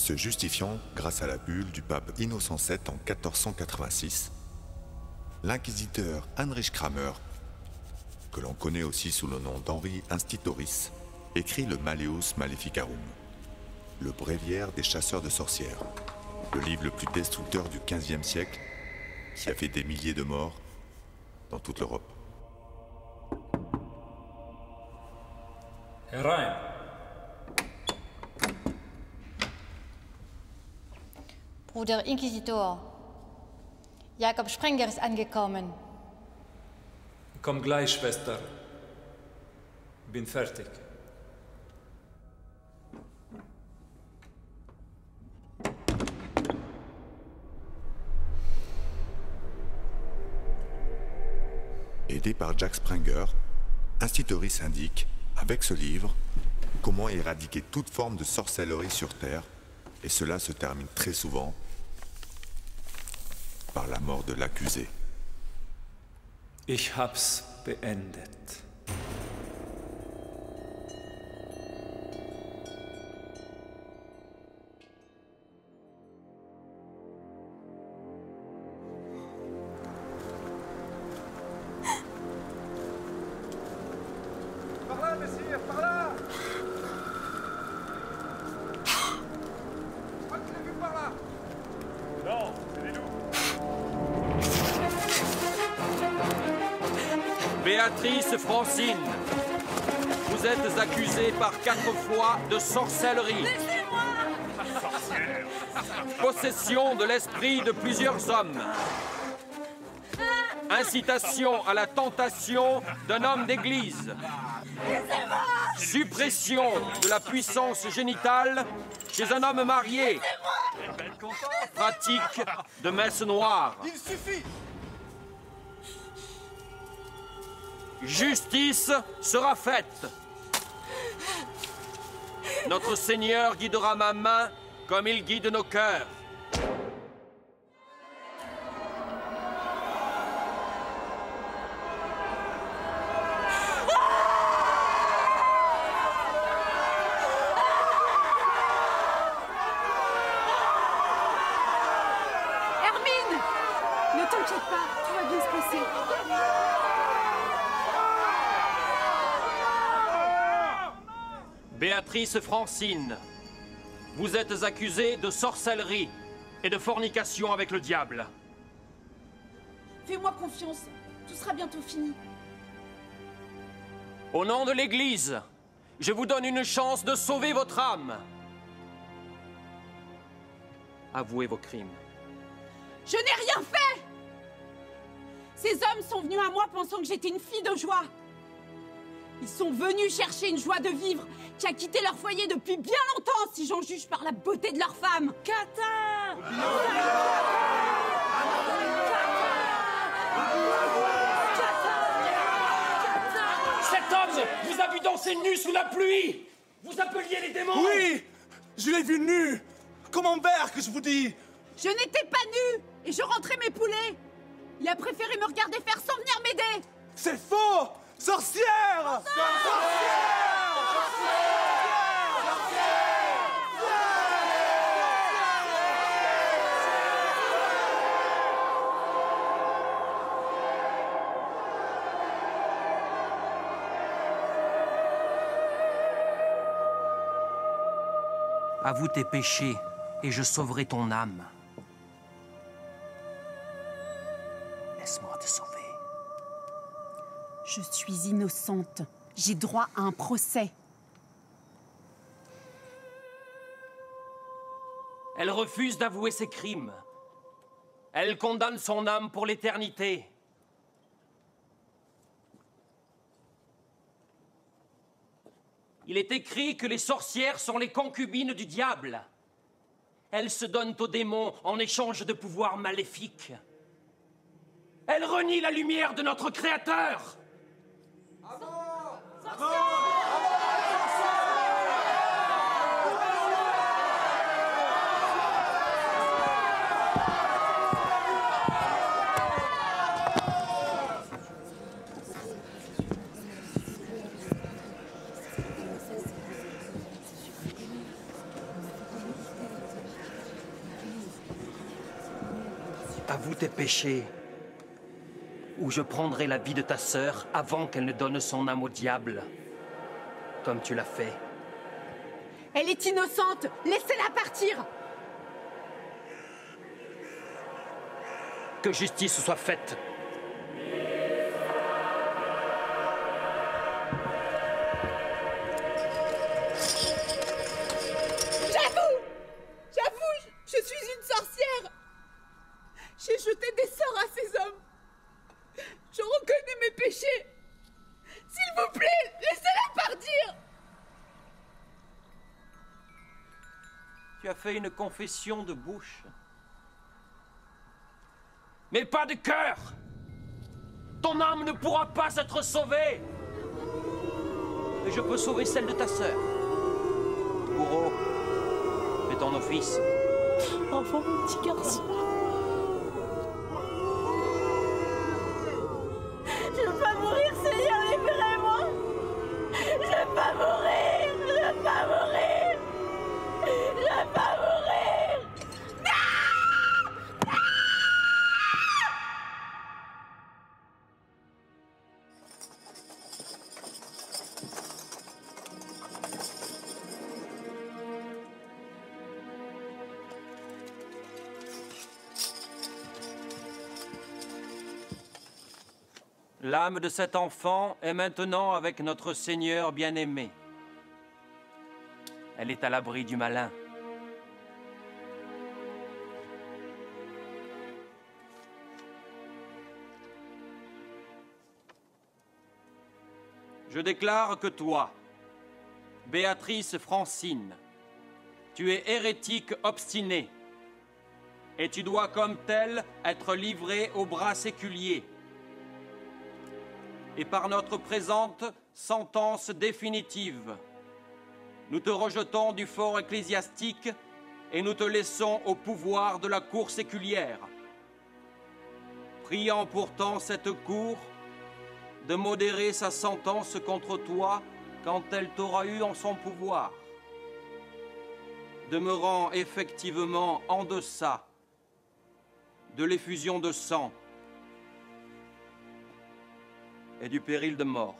se justifiant grâce à la bulle du pape Innocent VII en 1486, l'inquisiteur Heinrich Kramer, que l'on connaît aussi sous le nom d'Henri Institoris, écrit le Malleus Maleficarum, le bréviaire des chasseurs de sorcières, le livre le plus destructeur du XVe siècle, qui a fait des milliers de morts dans toute l'Europe. Herein. Bruder Inquisitor, Jakob Sprenger ist angekommen. Komm gleich, Schwester. Bin fertig. Aidé par Jack Sprenger, Institoris indique, avec ce livre, comment éradiquer toute forme de sorcellerie sur Terre, et cela se termine très souvent par la mort de l'accusé. Ich hab's beendet. Par là, messire, par là! Je crois que je l'ai vu par là! Non, c'est des loups! Béatrice Francine, vous êtes accusée par 4 fois de sorcellerie. Possession de l'esprit de plusieurs hommes. Incitation à la tentation d'un homme d'église. Suppression de la puissance génitale chez un homme marié. Pratique de messe noire. Il suffit! Justice sera faite. Notre Seigneur guidera ma main comme il guide nos cœurs. Hermine! Ne t'inquiète pas, tout va bien se passer. Béatrice Francine, vous êtes accusée de sorcellerie et de fornication avec le diable. Fais-moi confiance, tout sera bientôt fini. Au nom de l'Église, je vous donne une chance de sauver votre âme. Avouez vos crimes. Je n'ai rien fait! Ces hommes sont venus à moi pensant que j'étais une fille de joie. Ils sont venus chercher une joie de vivre qui a quitté leur foyer depuis bien longtemps, si j'en juge par la beauté de leur femme. Cata! Cet homme vous a vu danser nu sous la pluie. Vous appeliez les démons. Oui! Je l'ai vu nu! Comme un verre que je vous dis! Je n'étais pas nue et je rentrais mes poulets. Il a préféré me regarder faire sans venir m'aider. C'est faux! Sorcière! Avoue tes péchés et je sauverai ton âme. Laisse-moi te sauver. Je suis innocente. J'ai droit à un procès. Elle refuse d'avouer ses crimes. Elle condamne son âme pour l'éternité. Il est écrit que les sorcières sont les concubines du diable. Elles se donnent aux démons en échange de pouvoirs maléfiques. Elles renient la lumière de notre Créateur. Avoue tes péchés, ou je prendrai la vie de ta sœur avant qu'elle ne donne son âme au diable, comme tu l'as fait. Elle est innocente. Laissez-la partir. Que justice soit faite. J'avoue, je suis une sorcière. J'ai jeté des sorts à ces hommes. Je reconnais mes péchés. S'il vous plaît, laissez-la partir. Tu as fait une confession de bouche, mais pas de cœur. Ton âme ne pourra pas être sauvée. Mais je peux sauver celle de ta sœur. Bourreau, fais ton office. Enfin, mon petit garçon. Je veux pas mourir, Seigneur, libérez-moi. Je veux pas mourir. Je veux pas mourir. Je veux pas mourir. L'âme de cet enfant est maintenant avec notre Seigneur bien-aimé. Elle est à l'abri du malin. Je déclare que toi, Béatrice Francine, tu es hérétique obstinée et tu dois comme telle être livrée aux bras séculiers. Et par notre présente sentence définitive, nous te rejetons du fort ecclésiastique et nous te laissons au pouvoir de la cour séculière, priant pourtant cette cour de modérer sa sentence contre toi quand elle t'aura eu en son pouvoir, demeurant effectivement en deçà de l'effusion de sang et du péril de mort.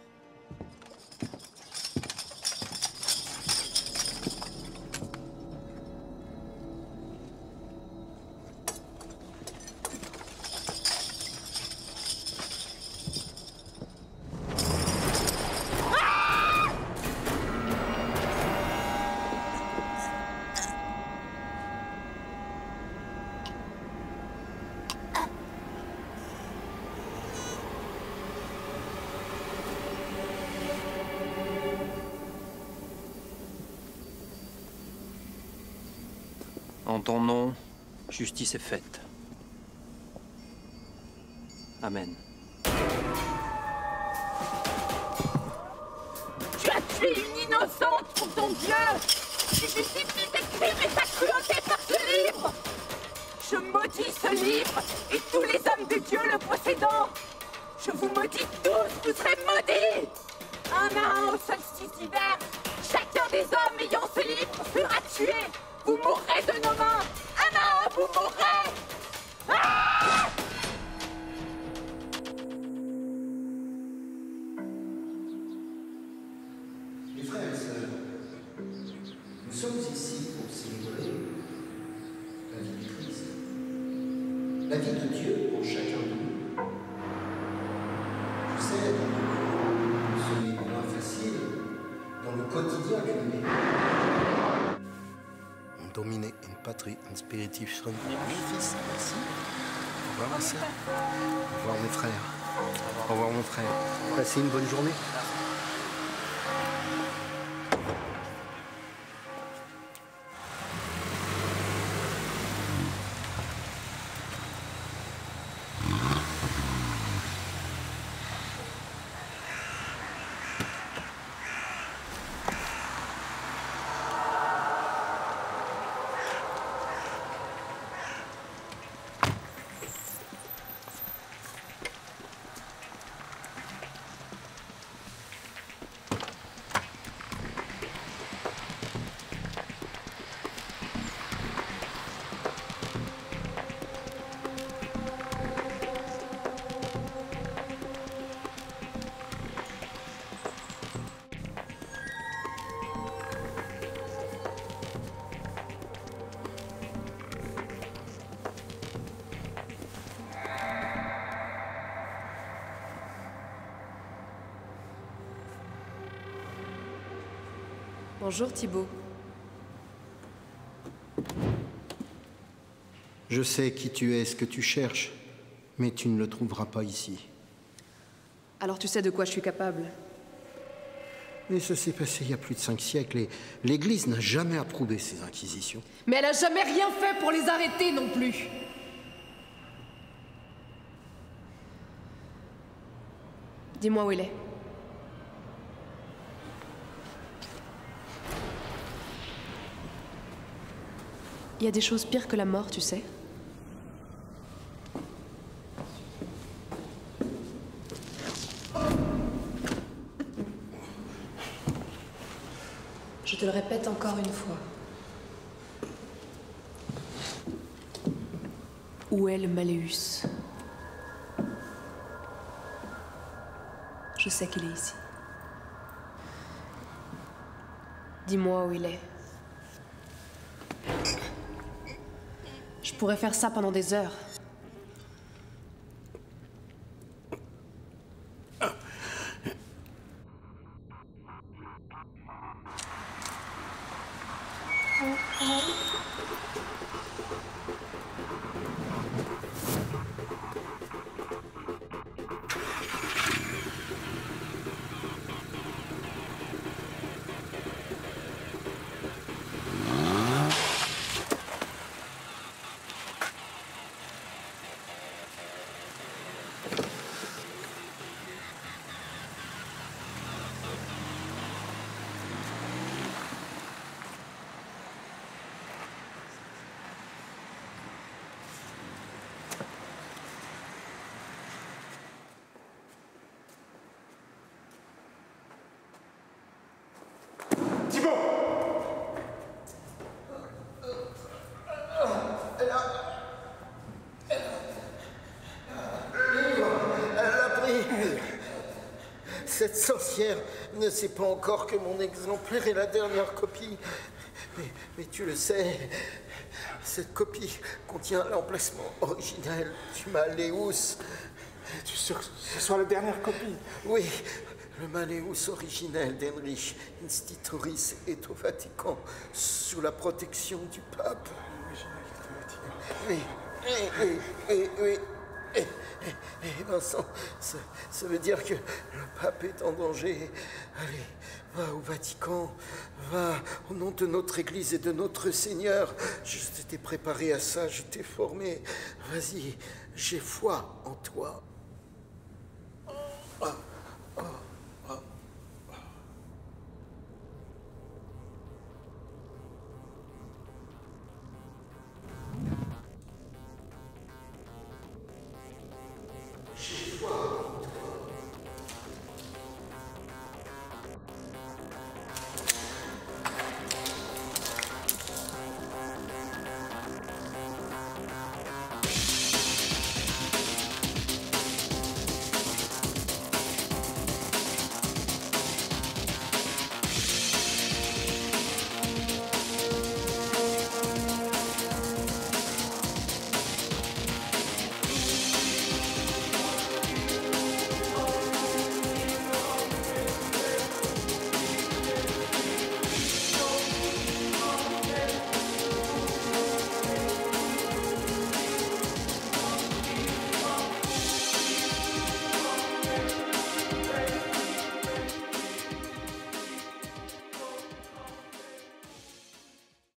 En ton nom, justice est faite. Amen. Tu as tué une innocente pour ton Dieu. Tu justifies tes crimes et ta cruauté par ce livre. Je maudis ce livre et tous les hommes de Dieu le possédant. Je vous maudis tous, vous serez maudits. Un à un au solstice d'hiver, chacun des hommes ayant ce livre sera tué. Vous mourrez de nos mains. Un à un, vous mourrez. Ah! Mes frères et sœurs, nous sommes ici pour célébrer la vie du Christ, la vie de Dieu pour chacun de nous. Je sais, ce n'est pas facile dans le quotidien que nous vivons. Domine in patrie in spiritus sancti. Fils, merci. Au revoir ma sœur. Au revoir mes frères. Au revoir mon frère. Passez une bonne journée. Bonjour Thibaut. Je sais qui tu es, ce que tu cherches, mais tu ne le trouveras pas ici. Alors tu sais de quoi je suis capable? Mais ça s'est passé il y a plus de 5 siècles et l'Église n'a jamais approuvé ces inquisitions. Mais elle a jamais rien fait pour les arrêter non plus. Dis-moi où il est. Il y a des choses pires que la mort, tu sais. Je te le répète encore une fois. Où est le Malleus? Je sais qu'il est ici. Dis-moi où il est. Je pourrais faire ça pendant des heures. Cette sorcière ne sait pas encore que mon exemplaire est la dernière copie. Mais tu le sais, cette copie contient l'emplacement originel du Malleus. Es-tu sûr que ce soit la dernière copie? Oui, le Malleus originel d'Henrich Institoris est au Vatican, sous la protection du pape. Oui, oui. Vincent, ça veut dire que le pape est en danger. Allez, va au Vatican, va au nom de notre Église et de notre Seigneur. Je t'ai préparé à ça, je t'ai formé. Vas-y, j'ai foi en toi.